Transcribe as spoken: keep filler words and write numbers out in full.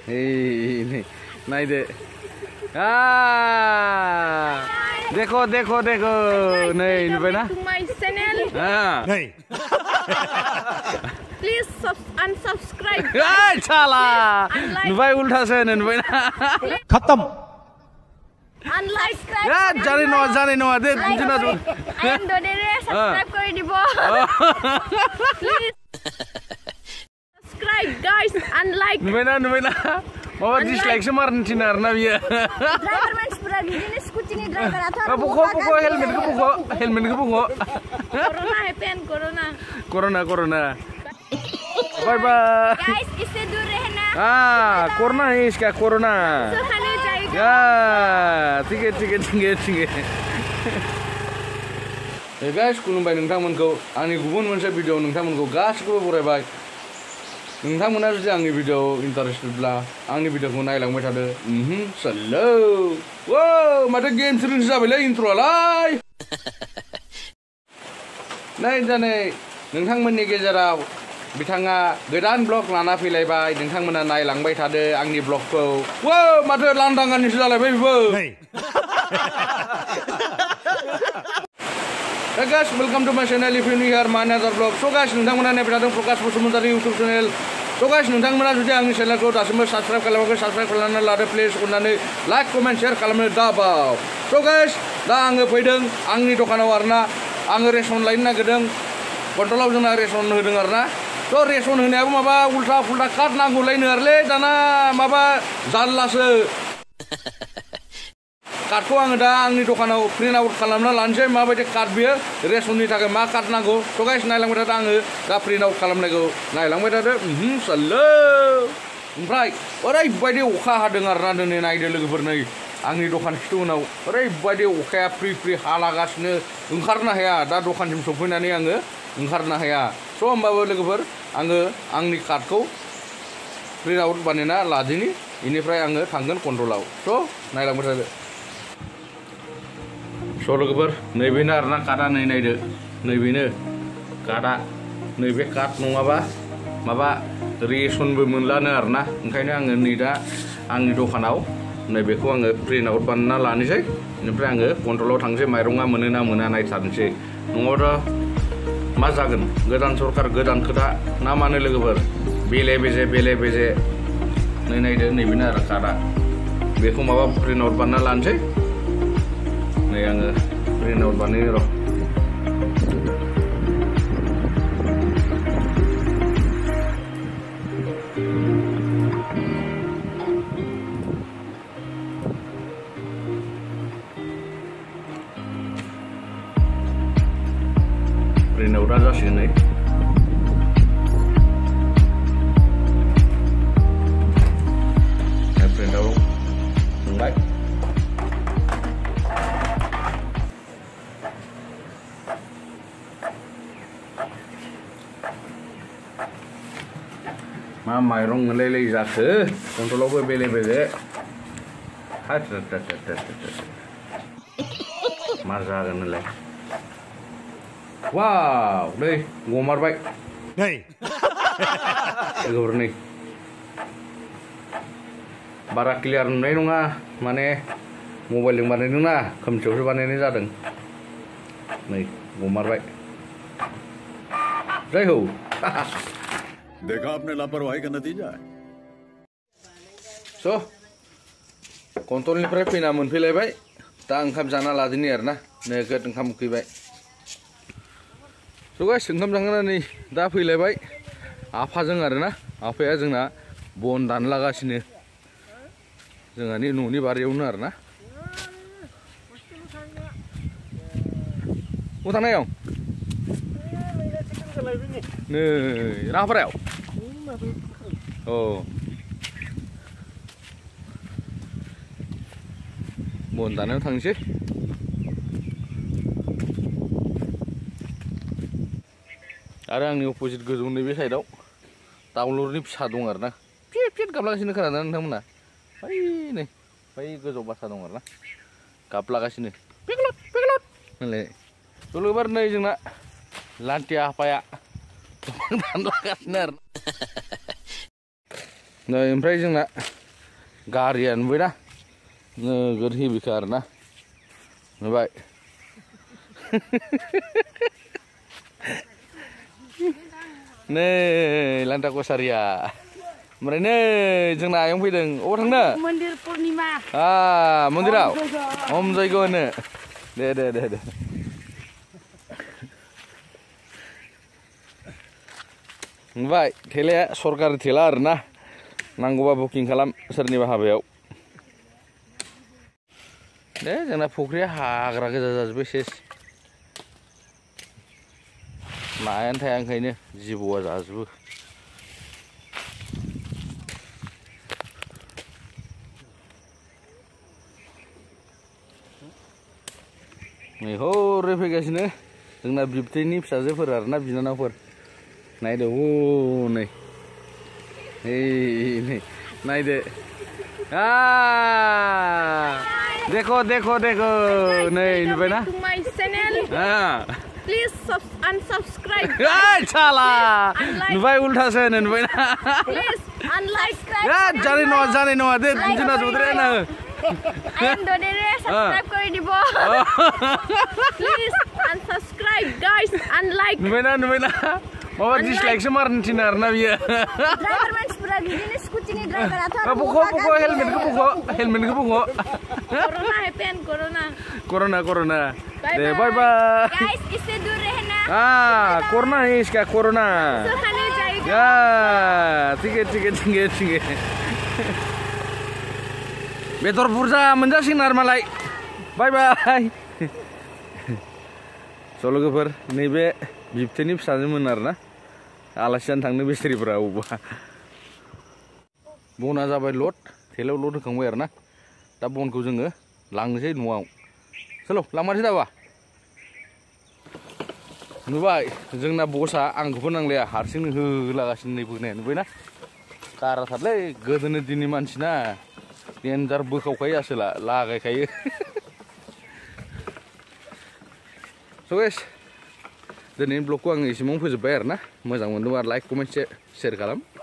ini naide ah देखो देखो देखो नहीं नुबाय ना my channel नहीं please unsubscribe ah salah नुबाय उल्टा से नुबाय ना खत्म unlike ya जाने नो जाने नो दे जिना जो and dodere subscribe kori dibo please subscribe guys unlike नुबाय ना नुबाय ना माबा dislike से मारन थिनार ना बियो driver मानसिफोरा बिदिनो स्कुटिनि ड्राइभार आथ' बुखो बुखो हेलमेट को बुखो हेलमेट को बुखो corona hepen corona corona corona bye bye guys इससे दूर रहना ah corona है इसका corona सुहाने जाएगा ya ठीक है ठीक है ठीक है ठीक है hey guys खुलुमबाय नोंथांमोनखौ आंनि गुबुन मोनसे भिडिअ नोंथांमोनखौ गासिबो बरायबाय नोंथांमोना जुदि आंनि भिडिअ इन्टारेस्टेडब्ला आंनि भिडिअखौ नायलांबाय थादो उमहु सल्लो वो माथो गेम सोलोंसो जाबायलै इन्ट्र'आलाय नै जानै नोंथांमोननि गेजेराव बिथाङा गोदान ब्लग लाना फैलायबाय नोंथांमोना नायलांबाय थादो आंनि ब्लगखौ वो माथो लांदांगानिसो जालायबाय बेबो Hey guys, welcome to my channel. If you new here, my another vlog. So guys, नोंथांमोना नायबाय थादों प्रकाश Basumatary YouTube channel. So guys, नोंथांमोना जुदि आंनि चेनेलखौ दासिमबो साबस्क्राइब खालामाखै साबस्क्राइब खालामनानै लादो प्लिज अननानै लाइक कमेन्ट शेयार खालामनो दाबाव. So guys, दा आङो फैदों आंनि दखानाव आरोना आङो रेसन लायनो नागिरदों कन्ट्रलाव जोंना रेसन होदों आरोना. So रेसन होनायाबो माबा उल्टा फुल्टा कार्ड नांगौलायनो आरोलै दाना माबा जारलासो. कार्डखौ आङो दा आंनि दखानाव प्रिन्ट आउट खालामना लानोसै माबायदि कार्ड बियो रेसननि थाखाय मा कार्ड नांगौ स' गाइस नायलांबाय थादो आङो दा प्रिन्ट आउट खालामनायखौ नायलांबाय थादो उमहु सल्लो ओमफ्राय ओरैबायदि अखा हादों आरोना दिनै नायदो लोगोफोर नै आंनि दखान खिथुउनाव ओरैबायदि अखाया फ्रि फ्रि हालागासिनो ओंखारनो हाया दा दखानसिम सफैनानै आङो ओंखारनो हाया स' होमबाबो लोगोफोर आङो आंनि कार्डखौ प्रिन्ट आउट बानायना लादिनि बेनिफ्राय आङो थांगोन कन्ट्रलाव स' नायलांबाय थादो स' लोगोफोर नैबेनो आरोना कार्डआ नै नायदो नैबेनो कार्डआ नैबे कार्ड नङाबा माबा रेसनबो मोनलानो आरोना ओंखायनो आङो नै दा आंनि दखानाव नैबेखौ आङो प्रिन्ट आउट बानायना लानोसै बेनिफ्राय आङो कन्ट्रलाव थांसै माइरङा मोनो ना मोना नायथारनोसै नङाबाथ' मा जागोन गोदान सरकार गोदान खोथा ना मानो लोगोफोर बेले बेजे बेले बेजे नै नायदो नैबेनो आरो कार्डआ बेखौ माबा प्रिन्ट आउट बानायना लानोसै नै आङो प्रिन्ट आउट बानायनो र' प्रिन्ट आउटआ जासिगोन नै प्रिन्ट आउट थांबाय मा माइरं मोनलायलाय जाखो कन्ट्रलावबो बेले बेले मा जागोन नोंलाय वाव नै गमारबाय नै लोगोफोर नै बारा क्लियार नुनाय नङा माने मबाइलजों बानायदों ना खोमसियावसो बानायनाय जादों नै गमारबाय जय हो देखा आपने लापरवाही का नतीजा है स' कन्ट्रलनिफ्राय फैना मोनफैलायबाय दा ओंखाम जाना लादिनि आरोना नोगोद ओंखाम उखैबाय स' गाइस ओंखाम जाखांनानै दा फैलायबाय आफाजों आरोना आफाया जोंना बन दानलागासिनो जोंहानि न'नि बारियावनो आरोना बहा थांनायाव नै राङापारायाव औ बन दानायाव थांसै आरो आंनि अपोजिट गोजौ नैबे साइडआव दाउलुरनि फिसा दं आरोना फिट फिट गाबलागासिनो खोनादों नोंथांमोना बै नै बै गोजौ बासा दं आरोना गाबलागासिनो पिकलट पिकलट होनलाय लोगोफोर नै जोंना लान्टिया आफाया दानलागासिनो आरो नै ओमफ्राय जोंना गारिया नुबायना नोगोद हेभिखा आरोना नुबाय नै लान्टा कसारिया ओमफ्राय नै जोंना आयं फैदों अबाव थांनो मन्दिर पुर्निमा आ मन्दिराव हम जयग होनो दे दे दे दे नुबाय थेलाया सरकारि थेला आरोना नांगौबा बुकिं खालाम सोरनिबा हाबायाव दे जोंना फुख्रिया हाग्रा गोजा जाजोब्बाय सेस नायानो थाया ओंखायनो जिबौआ जाजोबो नै हरै फैगासिनो जोंना बिबथैनि फिसाजोफोर आरोना बिनानावफोर नायदो हनै नै नायदो आ देखो देखो देखो नै नुबायना माय चेनेल प्लिज unsubscribe साला नुबाय उल्टासो होनो नुबायना प्लिज unsubscribe जानाय नङा जानाय नङा दे जोंना जद्रायानो আইন দরেরে সাবস্ক্রাইব করে দিব প্লিজ unsubscribe guys unlike नुबायना नुबायना माबा डिसलाइकसो मारनो थिनो आरोना बियो ड्राइभार मानसिफोरा बिदिनो स्कुटिनि ड्राइभाराथ' बुखो बुखो हेलमेटखौ बुखो हेलमेटखौ बुखो कोरोना है पेन कोरोना कोरोना कोरोना दे बाय बाय गाइस इससे दूर रहना ah कोरोना है इसका कोरोना खाने जाएगा ya ठीक है ठीक है ठीक है ठीक है बेदर बुरजा मोनजासिगोन आरो मालाय बाय बाय सल'गोफोर नैबे बिबथैनि फिसाजोमोन आरोना आलासि जानो थांनो बेस्टारिफोरा अबावबा बना जाबाय लड थेलायाव लड होखांबाय आरोना दा बनखौ जोङो लांनोसै न'आव चलो लांमारसै दाबा नुबाय जोंना बसआ आंखौबो नांलाया हारसिंनो होलागासिनो नै बोनाया नुबायना गाराथारलै गोदोनि दिननि मानसिना डेन्जार बोखावखायो आसोला लागायखायो स' गाइस दिनैनि ब्लगखौ आङो एसेबां फोजोबबाय आरोना मोजां मोनदोंबा लाइक कमेन्ट शेयार खालाम